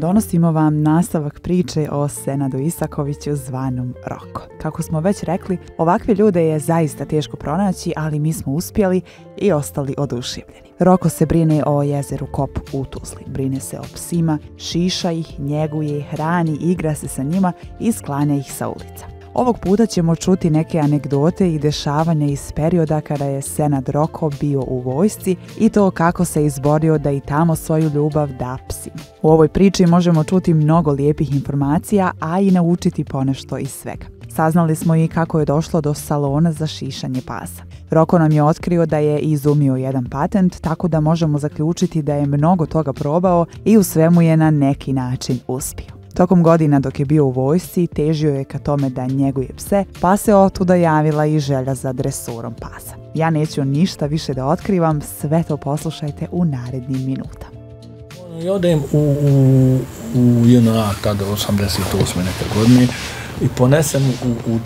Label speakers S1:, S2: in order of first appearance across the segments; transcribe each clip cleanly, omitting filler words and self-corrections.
S1: donosimo vam nastavak priče o Senadu Isakoviću zvanom Roko. Kako smo već rekli, ovakve ljude je zaista teško pronaći, ali mi smo uspjeli i ostali oduševljeni. Roko se brine o jezeru Kop u Tuzli, brine se o psima, šiša ih, njeguje, hrani, igra se sa njima i sklanja ih sa ulica. Ovog puta ćemo čuti neke anegdote i dešavanja iz perioda kada je Senad Roko bio u vojsci i to kako se izborio da i tamo svoju ljubav da psima. U ovoj priči možemo čuti mnogo lijepih informacija, a i naučiti ponešto iz svega. Saznali smo i kako je došlo do salona za šišanje pasa. Roko nam je otkrio da je izumio jedan patent, tako da možemo zaključiti da je mnogo toga probao i u svemu je na neki način uspio. Tokom godina dok je bio u vojsci, težio je ka tome da njeguje pse, pa se otuda javila i želja za dresurom pasa. Ja neću ništa više da otkrivam, sve to poslušajte u narednim minutama.
S2: Ja odem u JNA tada 88. neke godine i ponesem u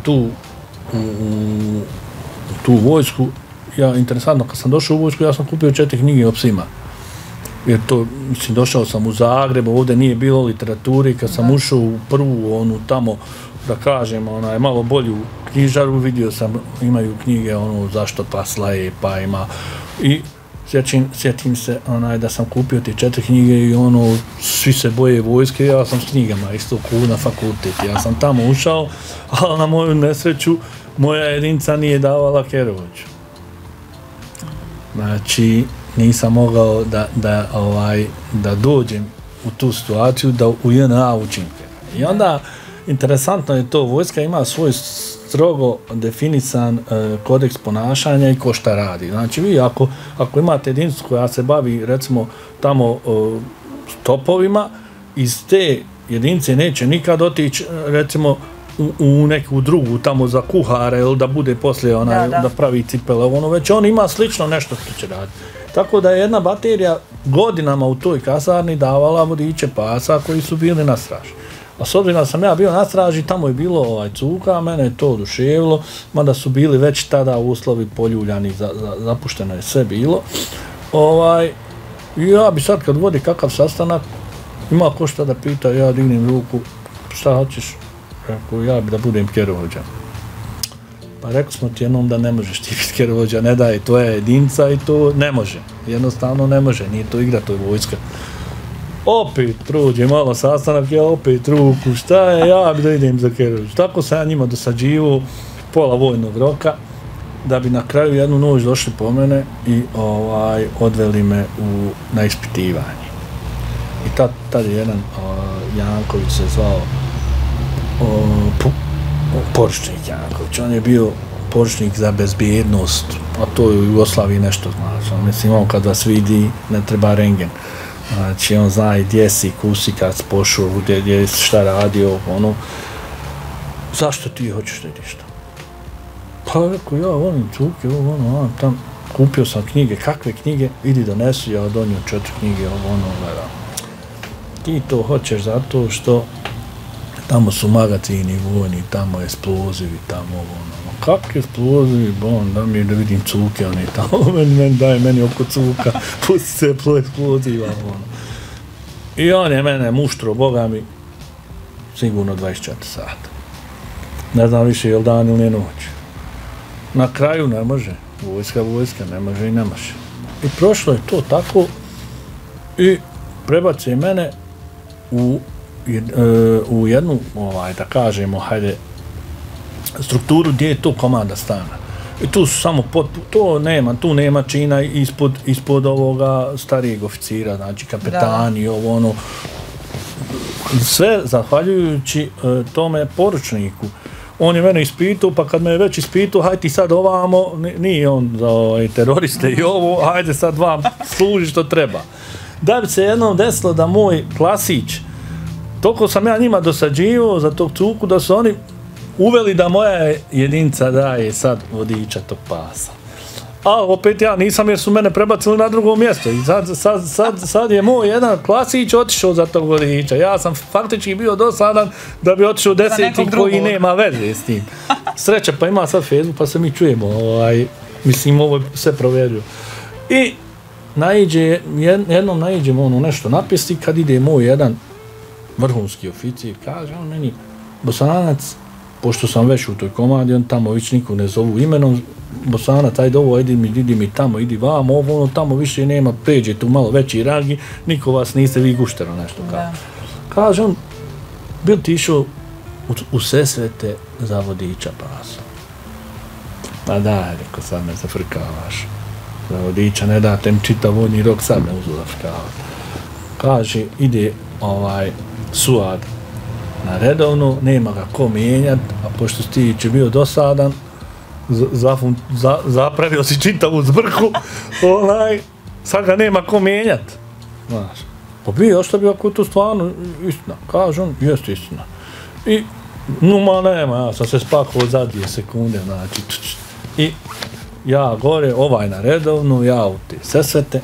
S2: tu vojsku. Ja, interesantno, kad sam došao u vojsku, ja sam kupio 4 knjige o psima. Jer to, mislim, došao sam u Zagreb, ovdje nije bilo literature, kad sam ušao u prvu, onu tamo, da kažem, malo bolju knjižaru, vidio sam, imaju knjige, zašto pas laje, pa ima, i sjetim se, da sam kupio te 4 knjige i svi se boje vojske, ja sam s knjigama, isto na fakultet, ja sam tamo ušao, ali na moju nesreću, moja jedinica nije davala Kerovođu. Znači, nisam mogao da dođem u tu situaciju da u JNA učim. I onda, interesantno je to, vojska ima svoj strogo definisan kodeks ponašanja i ko šta radi. Znači, vi ako imate jedinicu koja se bavi, recimo, tamo stopovima, iz te jedinice neće nikad otići, recimo, u neku drugu, tamo za kuhara, ili da bude poslije da pravi cipele, već on ima slično nešto što će raditi. Tako da je jedna baterija godinama u toj kasarni davala vodiče pasa koji su bili na straži. A s obzirom da sam ja bio na straži, tamo je bilo cuka, mene je to oduševilo, mada su bili već tada uslovi poljuljani, zapušteno je sve bilo. Ja bi sad kad vodi kakav sastanak, ima ko šta da pita, ja dignem ruku, šta hoćeš? Rekao, ja bi da budem Kerovođa. Pa rekao smo ti jednom da ne možeš ti biti Kerovođa, ne daje, to je jedinca i to ne može. Jednostavno ne može, nije to igra, to je vojska. Opet prođe malo sastanak, ja opet ruku, šta je, ja bi da idem za Kerovođu. Tako sam ja njima dosađivao pola vojnog roka, da bi na kraju jednu noć došli po mene i odveli me na ispitivanje. I tad je jedan Janković se zvao poručnik Janković, on je bio poručnik za bezbjednost, a to je u Jugoslaviji nešto znači. Mislim, on kad vas vidi, ne treba rengen. Znači, on zna i gdje si, kusi kad si pošao, gdje si šta radio, zašto ti hoćeš da ideš tamo? Pa rekao, ja volim cuke, tam, kupio sam knjige, kakve knjige, idi donesi, ja donio 4 knjige, gledam. Ti to hoćeš zato što tamo su magazini vojni, tamo eksplozivi, tamo kakvi eksplozivi, da mi da vidim cuke, tamo, daj meni oko cuka, pusti se po eksploziva, I on je mene muštro, boga mi, sigurno 24 sata. Ne znam više je li dan ili je noć. Na kraju ne može, vojska, ne može i ne može. I prošlo je to tako i prebace mene u jednu, da kažemo, hajde, strukturu gdje je to komanda stana. I tu su samo, tu nema čina ispod ovoga starijeg oficira, znači kapetani, sve zahvaljujući tome poručniku. On je mene ispitao, pa kad me je već ispitao, hajde ti sad ovamo, nije on za teroriste i ovo, hajde sad vam služi što treba. Da bi se jednom desilo da moj klasić, toliko sam ja njima dosađivao za tog cuku da su oni uveli da moja jedinica daje sad vodiča tog pasa. A opet ja nisam jer su mene prebacili na drugo mjesto i sad je moj jedan klasić otišao za tog vodiča. Ja sam faktički bio dosadan da bi otišao 10. koji nema veze s tim. Sreća, pa ima sad Facebook pa se mi čujemo, mislim ovo je sve provjerio. I jednom naiđemo nešto napisi kad ide moj jedan vrhunski oficir, kaže on meni, Bosanac, pošto sam već u toj komandi, on tamo već nikog ne zovu imenom, Bosanac, ajde ovo, idi mi tamo, idi vamo, ovo, ono, tamo više nema, pređe tu malo veći rangi, niko vas niste, vi guštero nešto kao. Kaže on, bil ti išao u Sesvete za vodiča pasa? Pa daj, reko, sad me zafrkavaš. Za vodiča ne date mi čitav vojni rok, sad me uzu zafrkavaš. Kaže, ide Suad na redovno, nema ga ko mijenjat, a pošto Stijić je bio dosadan, zapravio si čitavu zbrku, sad ga nema ko mijenjat. Znaš, pa bio, što bi ako to stvarno istina? Kaže on, jest istina. I, ma nema, ja sam se spakao za 2 sekunde, znači, i ja gore, na redovnu, ja u te Sesvete,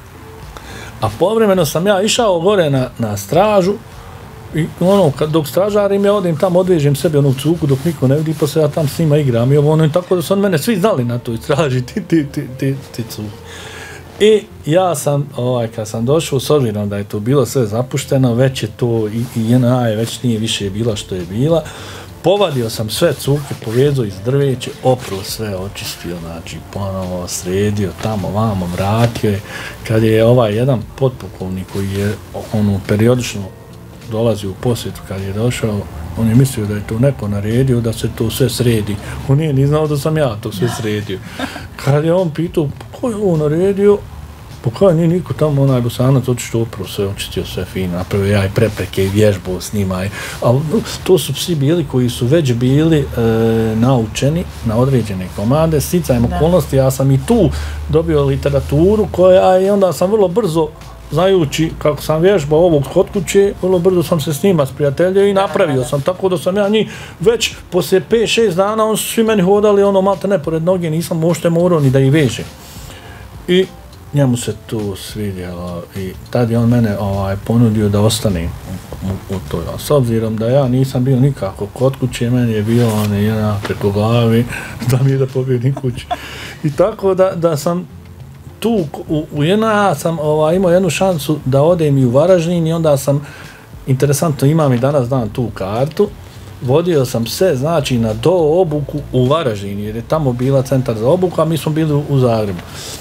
S2: a povremeno sam ja išao gore na stražu i dok stražarim ja odim tamo, odvežem sebi onu cuku dok niko ne vidi, pa se ja tam s njima igram i tako da su mene svi znali na toj straži, ti cuki. I ja sam, kad sam došao, s obzirom da je to bilo sve zapušteno, već je to, i JNA je već nije više bila što je bila, povadio sam sve cuke, povezao iz drveće, opro sve, očistio, znači ponovo sredio, tamo, vamo, vratio je. Kad je jedan potpukovnik koji je periodično dolazio u posjetu, kad je došao, on je mislio da je to neko naredio, da se to sve sredi. On nije ni znao da sam ja to sve sredio. Kad je on pitao, ko je ovo naredio? Pa kada nije niko tamo, Bosanac očišto opro sve, očistio sve fino, napravio ja i prepreke i vježbu s njima. Ali to su psi bili koji su već bili naučeni na određene komande. Sticajem okolnosti, ja sam i tu dobio literaturu koja i onda sam vrlo brzo, znajući kako sam vježbao ovog kod kuće, vrlo brzo sam se s njima sprijateljio i napravio sam, tako da sam ja njih već poslije 5-6 dana, oni su svi meni hodali malte ne pored noge, nisam možete morao ni da ih vežem. I njemu se to svidjelo i tad je on mene ponudio da ostanem u toj. S obzirom da ja nisam bio nikako kod kuće, meni je bio jedna preko glavi da mi je da pobjedim kući. I tako da sam tu u JNA sam imao jednu šansu da odem i u Varaždin i onda sam, interesantno, imam i danas dan tu kartu, vodio sam se, znači, na obuku u Varaždin, jer je tamo bila centar za obuku, a mi smo bili u Zagrebu.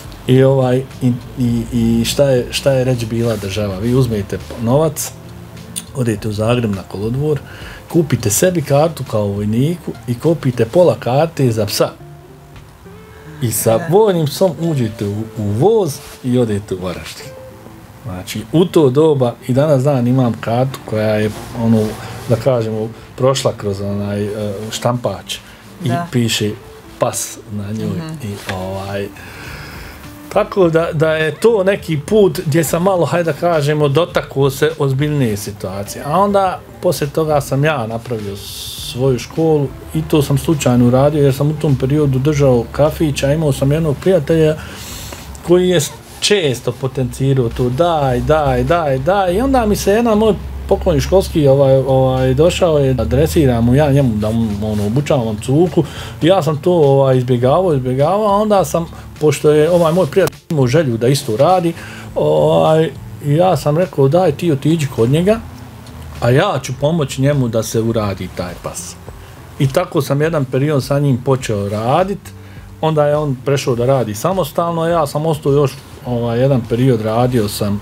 S2: I šta je reći bila država? Vi uzmete novac, odete u Zagreb na kolodvor, kupite sebi kartu kao vojniku i kupite pola karte za psa. I sa vojnim psom uđete u voz i odete u Varaždin. Znači, u to doba i danas dan imam kartu koja je, da kažemo, prošla kroz štampač i piše pas na njoj. Tako da je to neki put gdje sam malo, hajde da kažemo, dotakao se ozbiljnije situacije. A onda, poslije toga sam ja napravio svoju školu i to sam slučajno uradio jer sam u tom periodu držao kafić, a imao sam jednog prijatelja koji je često potencirao to daj i onda mi se jedan moj pokojni školski došao je da dresiram mu ja njemu, da obučavam cuku i ja sam to izbjegavao, a onda sam, pošto je moj prijatelj imao želju da isto radi, ja sam rekao daj ti otiđi kod njega, a ja ću pomoći njemu da se uradi taj pas. I tako sam jedan period sa njim počeo raditi, onda je on prešao da radi samostalno, a ja sam ostao još jedan period, radio sam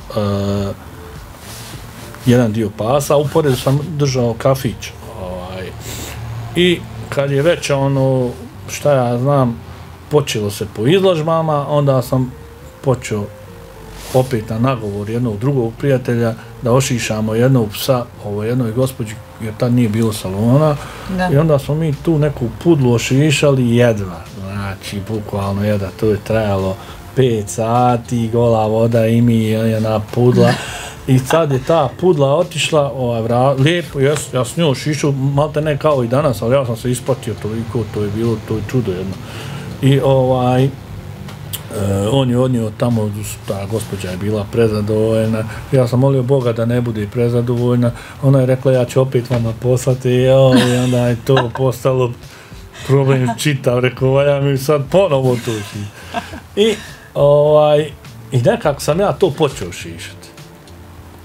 S2: jedan dio pasa, uporedu sam držao kafić. I kad je već šta ja znam, počelo se po izložbama, onda sam počeo opet na nagovor jednog drugog prijatelja da ošišamo jednog psa jednoj gospođi, jer tad nije bilo salona, i onda smo mi tu neku pudlu ošišali jedva, znači bukvalno jedva, to je trajalo 5 sati, gola voda i mi jedna pudla. I sad je ta pudla otišla, lijepo, ja s njom šišu, malte ne kao i danas, ali ja sam se ispatio toliko, to je bilo, to je čudo jedno. I on je odnio tamo, ta gospođa je bila prezadovoljna, ja sam molio Boga da ne bude prezadovoljna, ona je rekla ja ću opet vama poslati, i onda je to postalo problem čitav, rekao, ja mi sad ponovo to šišim. I nekako sam ja to počeo šišati.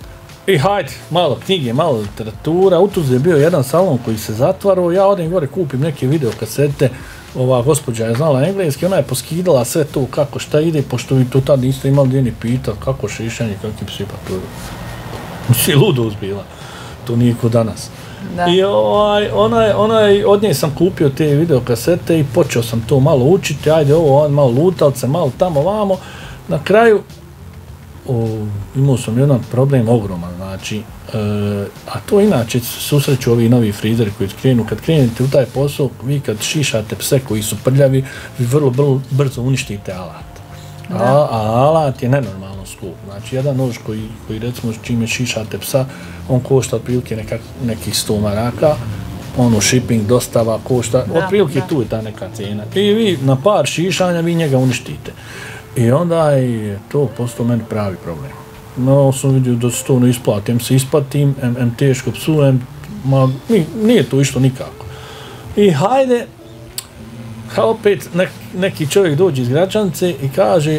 S2: I hajde, malo knjige, malo literatura. U Tuzli je bio jedan salon koji se zatvarao, ja odem gore kupim neke videokasete, ova gospođa je znala engleski, ona je poskidala sve to kako šta ide, pošto vi to tad niste imali gdje ni pitati kako šišanje, kakvi psi, pa to je ludost bila, to nije ko danas. Da. I od nje sam kupio te videokasete i počeo sam to malo učiti, ajde ovo, malo lutalce, malo tamo, vamo. Na kraju imao sam jedan problem ogroman, znači, a to inače susreću ovi novi frizeri koji krenu, kad krenete u taj posao, vi kad šišate pse koji su prljavi, vi vrlo brzo uništite alat. A alat je nenormalno skup, znači jedan nož koji recimo čime šišate psa, on košta otprilike nekih 100 maraka, ono shipping, dostava košta, otprilike tu je ta neka cijena. I vi na par šišanja vi njega uništite. I onda je to postao meni pravi problem. No, sam vidio da se to ne isplati, se isplatim, teško psu, nije to išlo nikako. I hajde, opet neki čovjek dođe iz Gračanice i kaže,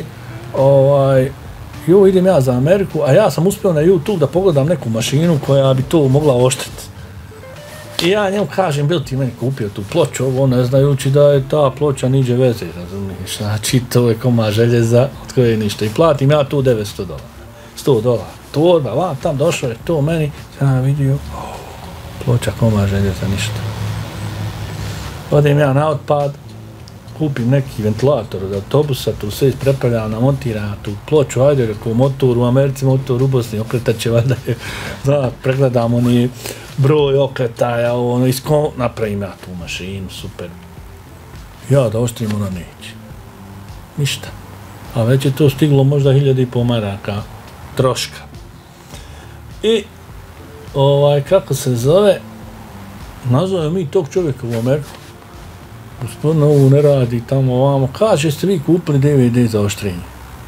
S2: idem ja za Ameriku, a ja sam uspio na YouTube da pogledam neku mašinu koja bi to mogla oštetiti. I ja njemu kažem, bil ti meni kupio tu ploču, ovo ne znajući da je ta ploča niđe veze, razumiješ, znači to je komad željeza od koje ništa. I platim ja tu $900, $100, torba, vam tam došao je to meni, sam vidio, ploča komad željeza, ništa. Odem ja na otpad, kupim neki ventilator od autobusa, tu sve isprepravljam, namontiram tu ploču, ajde, rekao motor u Americi, motor u Bosni, okretat će valjda, pregledam oni broj okretaja, napravim ja tu mašinu, super. Ja da oštrim, ona neće. Ništa. A već je to stiglo možda 1.500 maraka troška. I, kako se zove, nazovemo mi tog čovjeka u Ameriku. Gospodin, ovo ne radi tamo ovamo. Kaže, jeste vi kupili DVD za oštrenje?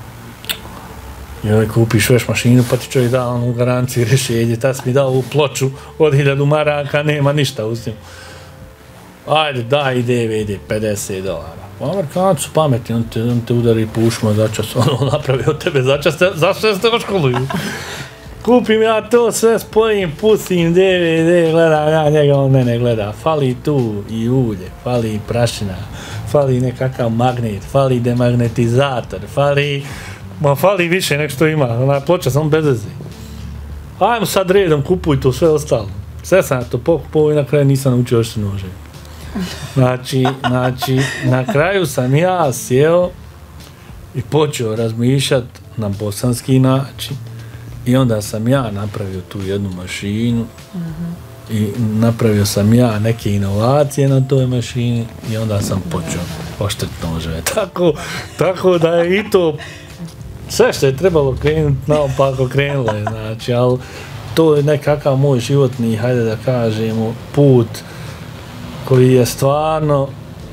S2: I kupiš veš mašinu, pa ti čovjek da u garanciji rješenje, tad si mi dao ovu ploču od 1.000 maraka, nema ništa uz njim. Ajde, daj DVD, $50. Amerikanci su pametni, on te udari po ušima začas, on napravi od tebe začas, zašto ste u školu? Kupim ja to, sve spojim, pustim DVD, gledam ja njega, on mene gleda. Fali tu i ulje, fali i prašina, fali nekakav magnet, fali demagnetizator, fali više nek što ima, ona ploča samo bez veze. Ajmo sad redom, kupuj to sve ostalo. Sve sam ja to pokupovao i na kraju nisam naučio još se nože. Znači, na kraju sam ja sjeo i počeo razmišljati na bosanski način. I onda sam ja napravio tu jednu mašinu i napravio sam ja neke inovacije na toj mašini i onda sam počeo oštetiti noževe. Tako da je i to sve što je trebalo krenuti naopako krenulo je, znači, ali to je nekakav moj životni, hajde da kažemo, put koji je stvarno,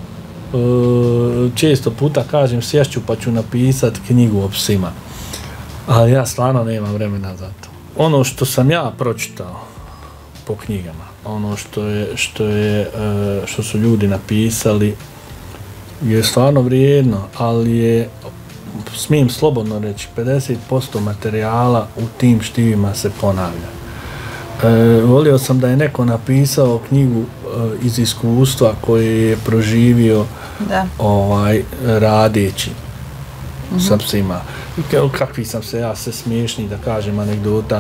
S2: često puta kažem, sješću pa ću napisati knjigu o psima. Ali ja stvarno nemam vremena za to. Ono što sam ja pročitao po knjigama, ono što su ljudi napisali je stvarno vrijedno, ali je, smijem slobodno reći, 50% materijala u tim štivima se ponavlja. Volio sam da je neko napisao knjigu iz iskustva koje je proživio radeći sa psima. Kakvi sam se ja sve smiješni, da kažem, anegdota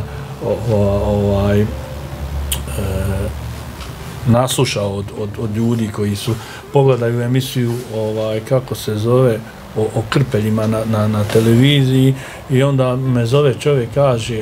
S2: naslušao od ljudi koji su pogledaju emisiju, kako se zove, o krpeljima na televiziji i onda me zove čovjek, kaže,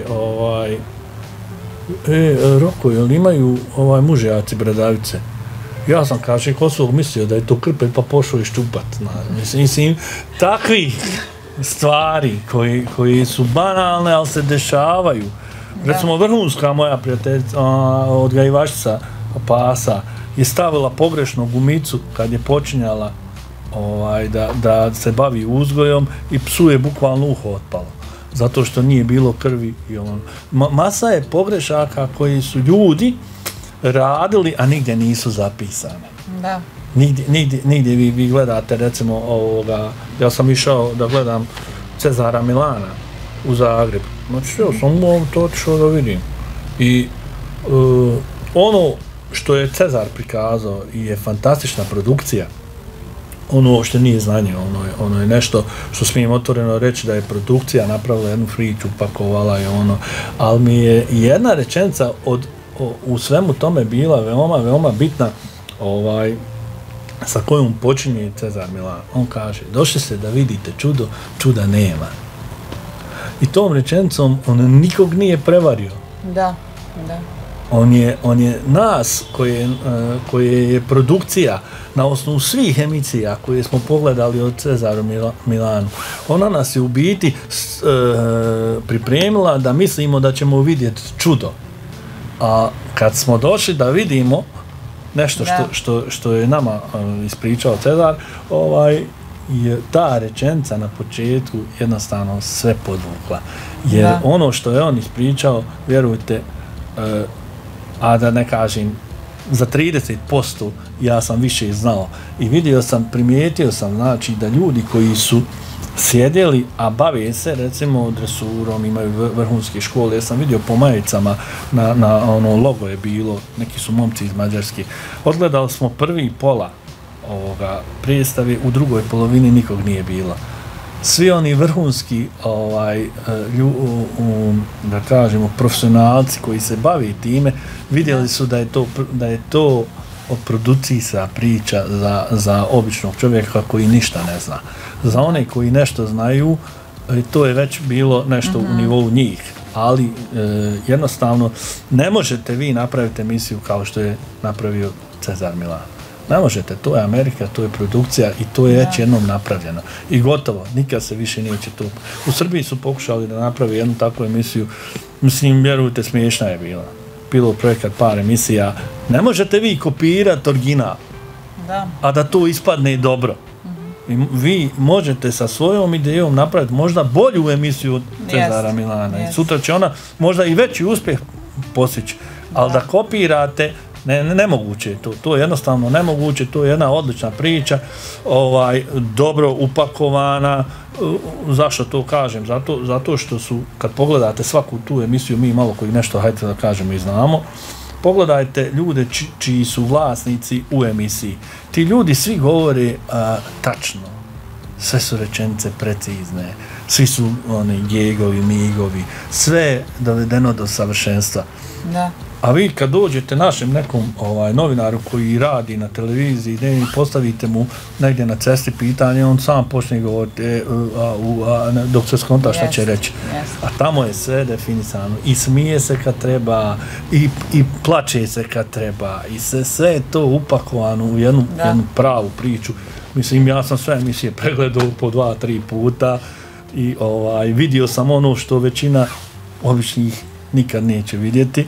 S2: Roko, jel imaju mužejaci bradavice? Ja sam, kaže, Kosovog mislio da je to krpelj pa pošao iščupat. Mislim, takvi stvari koji su banalne, ali se dešavaju. Recimo, vrhunska moja prijateljica, odgajivačica pasa, je stavila pogrešno gumicu kad je počinjala da se bavi uzgojom i psu je bukvalno uho otpalo. Zato što nije bilo krvi i ono. Masa je pogrešaka koji su ljudi radili, a nigdje nisu zapisane.
S1: Da.
S2: Nigdje vi gledate, recimo, ja sam išao da gledam Cezara Milana u Zagrebu. Znači, ja sam to otišao da vidim. I ono što je Cezar prikazao je fantastična produkcija. Ono uopšte nije znanje, ono je nešto što smijem otvoreno reći da je produkcija napravila jednu priču, upakovala je ono, ali mi je jedna rečenica u svemu tome bila veoma bitna, sa kojom počinje Cezar Milan. On kaže, došli ste da vidite čudo, čuda nema. I tom rečenicom on nikog nije prevario.
S1: Da.
S2: On je nas koje je produkcija na osnovu svih emisija koje smo pogledali od Cezaru Milanu, ona nas je u biti pripremila da mislimo da ćemo vidjeti čudo. A kad smo došli da vidimo nešto što je nama ispričao Cezar, je ta rečenica na početku jednostavno sve podvukla. Jer ono što je on ispričao, vjerujte, a da ne kažem, za 30% ja sam više znao. I primijetio sam, znači, da ljudi koji su sjedili, a bave se, recimo, dresurom, imaju vrhunske škole, ja sam vidio po majicama, na ono logo je bilo, neki su momci iz Mađarske. Odgledali smo prvi pola ovoga predstave, u drugoj polovini nikog nije bilo. Svi oni vrhunski, da kažemo, profesionalci koji se bavi time, vidjeli su da je to producijska priča za običnog čovjeka koji ništa ne zna. Za one koji nešto znaju, to je već bilo nešto u nivou njih. Ali jednostavno ne možete vi napraviti emisiju kao što je napravio Cezar Milan. Ne možete, to je Amerika, to je produkcija i to je već jednom napravljeno. I gotovo, nikad se više neće to. U Srbiji su pokušali da napravi jednu takvu emisiju, mislim, vjerujte, smiješna je bila. Bilo projekat par emisija. Ne možete vi kopirati original, a da to ispadne dobro. I vi možete sa svojom idejom napraviti možda bolju emisiju od Cezara Milana. I sutra će ona možda i veći uspjeh postići. Ali da kopirate, nemoguće je to. To je jednostavno nemoguće. To je jedna odlična priča, dobro upakovana. Zašto to kažem? Zato što su, kad pogledate svaku tu emisiju, mi malo koji nešto, hajde da kažemo, i znamo, pogledajte ljude čiji su vlasnici u emisiji. Ti ljudi svi govore tačno. Sve su rečenice precizne. Svi su oni gegovi, migovi. Sve je dovedeno do savršenstva. Da. A vi kad dođete našem nekom novinaru koji radi na televiziji, postavite mu negdje na cesti pitanje, on sam počne govoriti dok se skonta šta će reći. A tamo je sve definisano. I smije se kad treba, i plače se kad treba, i sve je to upakovano u jednu pravu priču. Mislim, ja sam sve emisije pregledao po 2-3 puta i vidio sam ono što većina običnih nikad neće vidjeti.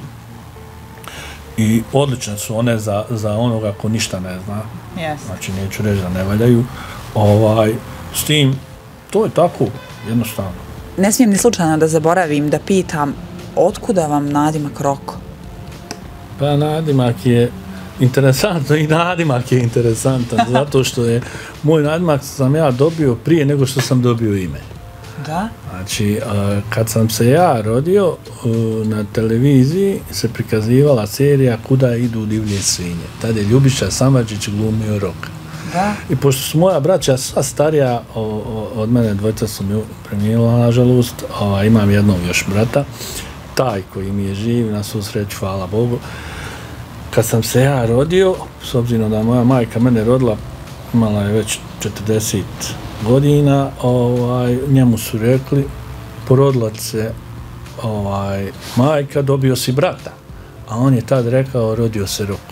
S2: I odlične su one za onoga ko ništa ne zna. Znači, neću reći da ne valjaju. S tim, to je tako, jednostavno.
S1: Ne smijem ni slučajno da zaboravim da pitam, otkuda vam nadimak Roko?
S2: Pa nadimak je interesantno i nadimak je interesantan, zato što je moj nadimak sam ja dobio prije nego što sam dobio ime.
S1: Da?
S2: Znači, kad sam se ja rodio, na televiziji se prikazivala serija Kuda idu divlje svinje. Tada je Ljubiša Samardžić glumio Roka. Da? I pošto su moja braća sva starija od mene, dvojica su mi premijenila, nažalost, imam jednog još brata, taj koji mi je živ, na svu sreću, hvala Bogu. Kad sam se ja rodio, s obzirom da moja majka mene rodila, imala je već 40 godina, njemu su rekli, porodila se majka, dobio si brata. A on je tad rekao, rodio se Roko.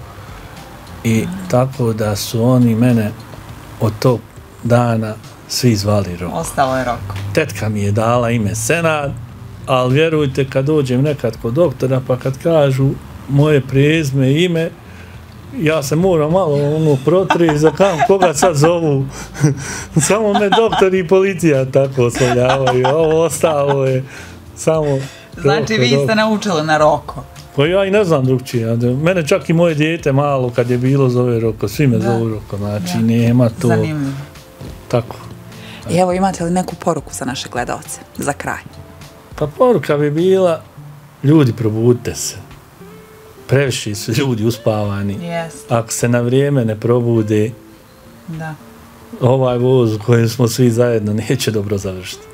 S2: I tako da su oni mene od tog dana svi zvali Roko.
S1: Ostalo je Roko.
S2: Tetka mi je dala ime Senad, ali vjerujte, kad dođem nekad kod doktora, pa kad kažu moje prezime i ime, ja se moram malo protriti za koga sad zovu. Samo me doktor i policija tako oslovljavaju. Ovo ostalo je samo...
S1: Znači, vi ste naučili na Roko.
S2: Pa ja i ne znam drugčije. Mene čak i moje dijete malo kad je bilo zove Roko. Svi me zovu Roko. Znači, nema to...
S1: Zanimljivo.
S2: Tako.
S1: I evo, imate li neku poruku za naše gledalce? Za kraj.
S2: Pa poruka bi bila Ljudi, probudite se. Previše su ljudi uspavani. Ako se na vrijeme ne probude, ovaj voz u kojem smo svi zajedno neće dobro završiti.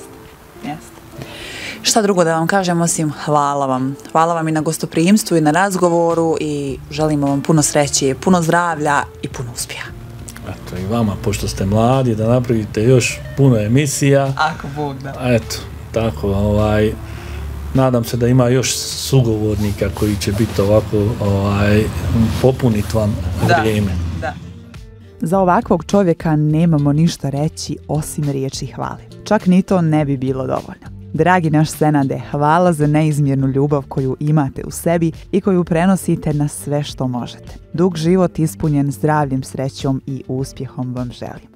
S1: Šta drugo da vam kažem osim hvala vam. Hvala vam i na gostoprimstvu i na razgovoru i želimo vam puno sreće, puno zdravlja i puno uspjeha.
S2: Eto, i vama, pošto ste mladi, da napravite još puno emisija.
S1: Ako Bog da.
S2: Eto, tako, nadam se da ima još sugovornika koji će biti ovako, popunit vam vrijeme.
S1: Da. Za ovakvog čovjeka nemamo ništa reći osim riječi hvale. Čak ni to ne bi bilo dovoljno. Dragi naš Senade, hvala za neizmjernu ljubav koju imate u sebi i koju prenosite na sve što možete. Dug život ispunjen zdravljem, srećom i uspjehom vam želim.